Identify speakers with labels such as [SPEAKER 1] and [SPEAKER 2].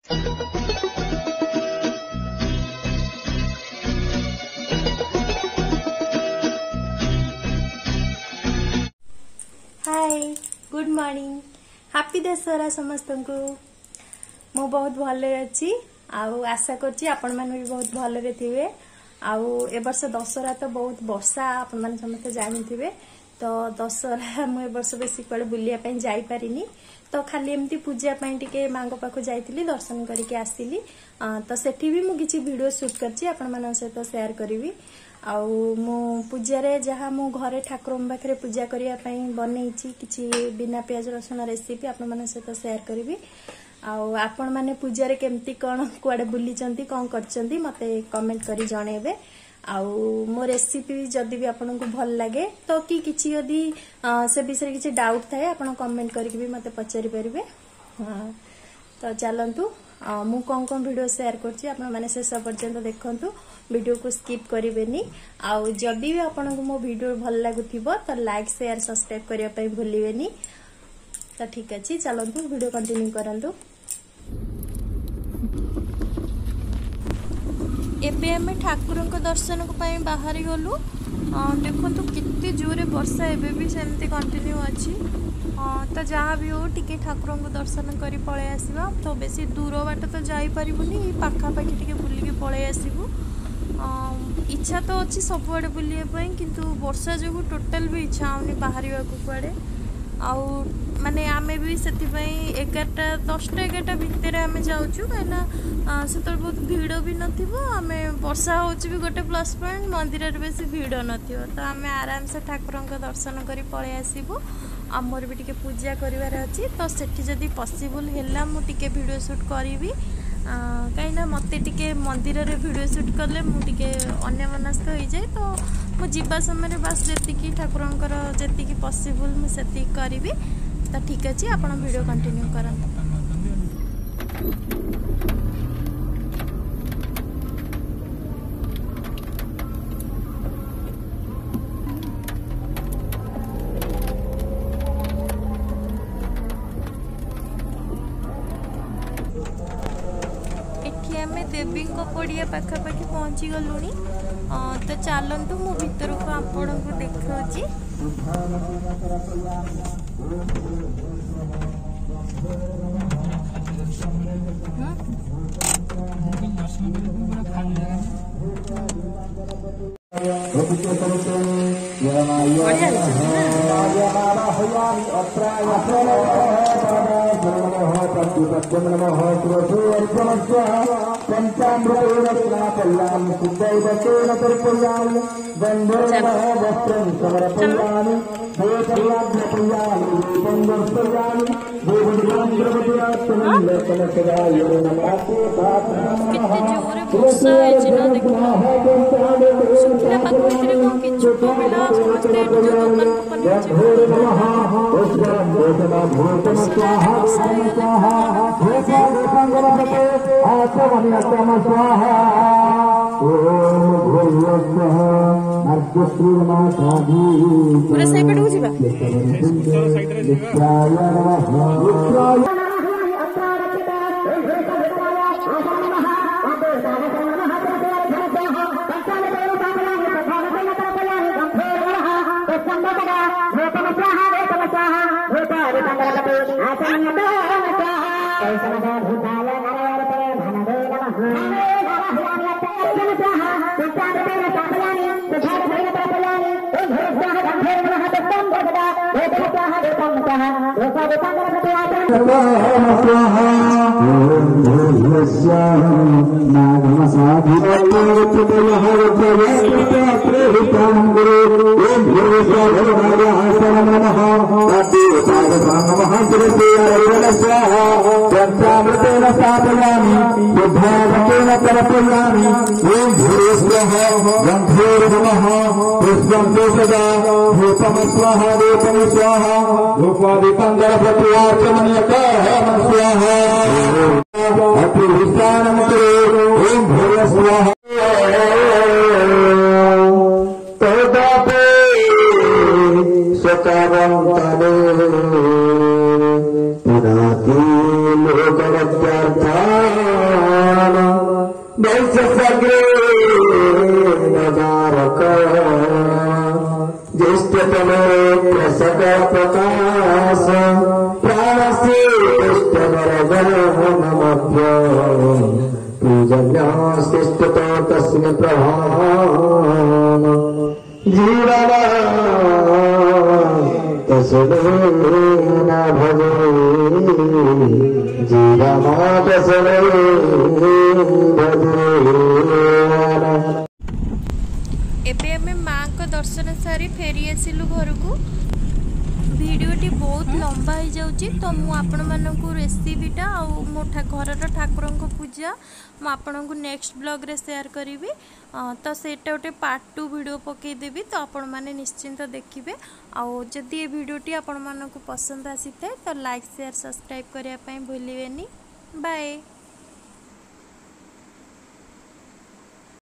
[SPEAKER 1] हाय good morning happy Dussehra समस्त को मु बहुत भले अच्छी आशा करछि आपण माने भी बहुत भले थे ए वर्ष दशहरा तो बहुत वर्षा आपण माने समस्त जानिथिबे तो दशहरा मु ए वर्ष बेसी कुआडे बुलिया पई जाई पारिनी तो खाली एमती पूजा पई टिके मांगो पाखो जाइतिली दर्शन करके आसिली तो सेठी भी मु किछि वीडियो शूट करछि आपण माने सहित शेयर करबी आउ मु पूजा रे जहा मु घरे ठाकुर पाखरे पूजा करिया पई बनेछि किछि बिना प्याज रसुन रेसिपी आपण माने सहित शेयर करबी आउ आपण माने पूजा रे केमती कोन कुआडे बुली चंती कोन करचंती मते कमेंट करी जणेबे आउ मो रेसिपी जदी भी आपन को भल लागे तो कि किछि यदि से विषय किछि डाउट थाए आपण कमेंट करके भी मते पचारि परिबे तो चलंतु मु कोन वीडियो शेयर करछि आपण माने शेष पर्यंत देखंतु वीडियो को स्किप करिवेनी आउ जदी भी आपण को मो वीडियो भल लागुथिबो तो लाइक शेयर सब्सक्राइब करिया पई भूलिवेनी तो ठीक अछि चलंतु वीडियो कंटिन्यू करंतु एबे हमें ठाकुर दर्शन बाहरी गलु देखो कितने जोरे वर्षा एबे भी सेमती कंटिन्यू अच्छी तो जहाँ भी हो टिके ठाकुर दर्शन करी पळे आसीबा तो बेसी दूर बाट तो जाई परिबुनी पाखापाखि टिके बुलिके पळे आसीबु इच्छा तो अच्छी सबुआड़े बुलिया पई किंतु वर्षा जो टोटल भी इच्छा होनी बाहर कुआड़े आउ माने आमे भी से 11टा 10टा 11टा भितर आमे जाउछु कहिना से तो बहुत भीड़ भी नथिबो आमे वर्षा होची भी गोटे प्लस पॉइंट मंदिर रे बेसी भीड़ नथिबो तो आमे आराम से ठाकुरंक दर्शन करी पळे आसीबो हमर भी टिके पूजा करिवार अछि तो सेठी जदी पॉसिबल हैला मु टिके वीडियो शूट करिवि कहिना मते टिके मंदिर रे वीडियो शूट करले मु टिके अन्य मनस्क होई जाय तो मु जीवा समय बस जेतिकी ठाकुरंकर जेतिकी पॉसिबल मु सेति करिवि तो ठीक अछि आपण वीडियो कंटिन्यू करन देवी पड़िया पाखापाखि पहुँची गलुनी तो चलतु मो भीतर को आपण को देखौची पूरा सही पे ढूंढ जीवा
[SPEAKER 2] पुराती लोक सकल प्रकाश प्राण से कृष्ण नमभ्य पूजन्य शिष्टतो तस्मै प्रभाम जीवन तस्मै न भजे जीवन तस्मै भजे।
[SPEAKER 1] एबे आमे माँ को दर्शन सारी फेरी आसिलु घर को। वीडियोटी बहुत लंबा हो जाउची तो मु आपण मानकु रेसिपीटा आ मो घरर ठाकुर पूजा मु आपण को नेक्स्ट ब्लॉग रे शेयर करी। तो सेटा गोटे पार्ट 2 वीडियो पकई देबी तो आपण माने निश्चिंत देखिबे। आउ जदि ये वीडियोटी आपण मानकु पसंद आसी थाए तो लाइक शेयर सब्सक्राइब करिया पई भूलिबेनी। बाय।